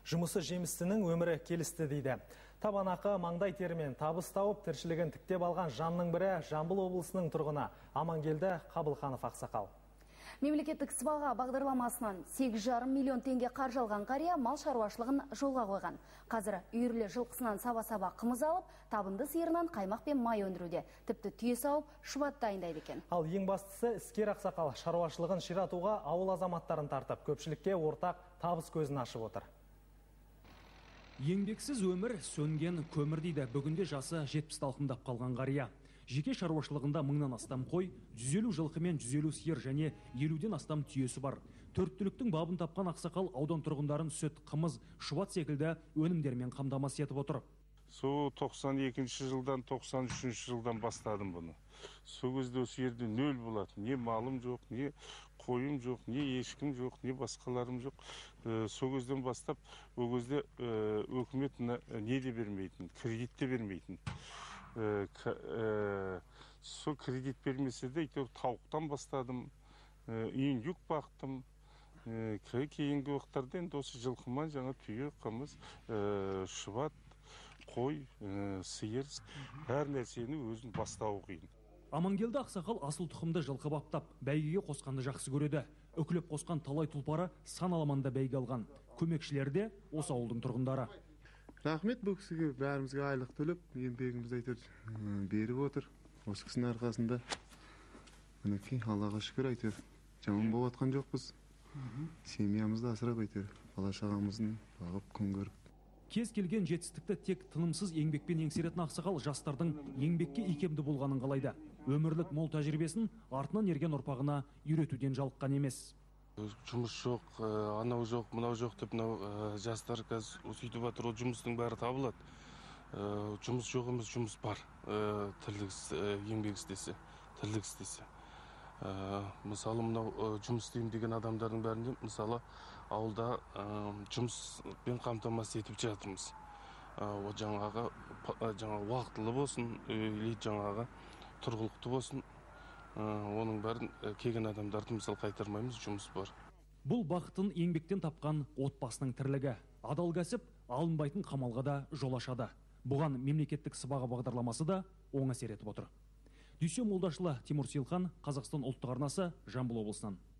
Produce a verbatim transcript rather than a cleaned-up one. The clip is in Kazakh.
Жұмысы жемістінің өмірі келісті дейді. Табанақы маңдай терімен табыс тауып, тіршілігін тіктеп алған жанның бірі Жамбыл облысының тұрғыны Амангелді Қабылханов ақсақал. Мемлекеттік сыбаға бағдарламасынан сегіз жарым миллион теңге қаржы алған қария мал шаруашылығын жолға қойған. Қазір үйірлі жылқысынан саба-саба қымыз алып, табынды сиырынан қаймақ пен май өндіруде. Тіпті түйе сауып, шұбат дайындайды екен. Ал ең бастысы іскер ақсақал шаруашылығын ширатуға ауыл азаматтарын тартып, көпшілікке ортақ табыс көзін ашып отыр. Еңбексіз өмір сөнген көмір дейді. Бүгінде жасы жетпісті алқымдап қалған қария. Жеке шаруашылығында мыңнан астам қой, жүз елу жылқы мен жүз елу сиыр және елуден астам түйесі бар. Төрт түліктің бабын тапқан ақсақал аудан тұрғындарын сүт, қымыз, шұбат секілді өнімдермен қамтамасыз етіп отыр. Сол тоқсан екінші жылдан тоқсан үшінші жылдан бастадым бұны. Сол кезде осы жерде нөл болады. Не малым жоқ, не қойым жоқ, не ешкім жоқ, не басқаларым жоқ. Сол кезден бастап, ол кезде өкімет не де бермейтін, кредит те бермейтін. Сол кредит бермесе де тауықтан бастадым, үйіндік бақтым. Кейінгі уақыттарда енді осы жылқыман жаңа түйе, қымыз, шұбат, қой, сиыр, әр нәрсені өзін бастауы қиын. Амангелді ақсақал асыл тұқымды жылқы баптап, бәйгеге қосқанды жақсы көреді. Үкілеп қосқан талай тұлпары сан аламанда бәйге алған. Көмекшілері де осы ауылдың тұрғындары. Рахмет бұл кісіге, бәрімізге айлық төлеп, еңбегімізді әйтеуір беріп отыр. Осы кісінің арқасында мінекей Аллаға шүкір әйтеуір. Жаман болып жатқан жоқпыз. Семьямызды асырап әйтеуір, бала шағамыздың бағып күн көріп. Кез келген жетістікті тек тынымсыз еңбекпен еңсеретін ақсақал жастардың еңбекке икемді болғанын қалайды. Өмірлік мол тәжірибесін артынан ерген ұрпағына үйретуден жалыққан емес. Жұмыс жоқ, анау жоқ, мынау жоқ деп жастар қазір сөйтіп жатыр, ол жұмыстың бәрі табылады. Жұмыс жоқ емес, жұмыс бар. Тірлік еңбек істесе, тірлік істесе. Мысалы, мынау жұмыс істеймін деген адамдардың бәрінде, мысалы, ауылда жұмыспен қамтамасыз етіп жатырмыз. Жаңағы уақытылы болсын, жаңағы тұрғылықты болсын. Оның бәрін келген адамдарды мысал қайтармаймыз, жұмыс бар. Бұл бақытын еңбектен тапқан отбасының тірлігі. Адал кәсіп алынбайтын қамалға да жол ашады. Бұған мемлекеттік сыбаға бағдарламасы да оң әсер етіп отыр. Дүйсен Молдашұлы, Тимур Сейлхан, Қазақстан ұлттық арнасы, Жамбыл облысынан.